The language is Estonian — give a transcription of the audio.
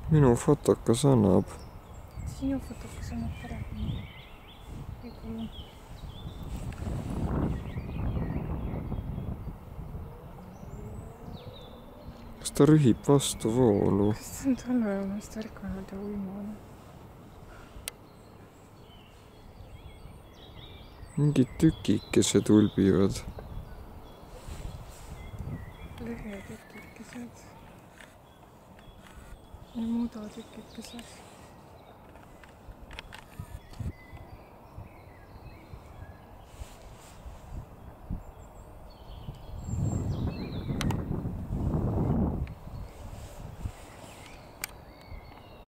minu fotokas annab. Sinu fotokas annab paremini. Kas ta rühib vastu voolu? Kas ta on talveunest ärkanud ja uimanud? Mingid tükikesed ulbivad. Lehetükikesed ja mudatükikesed.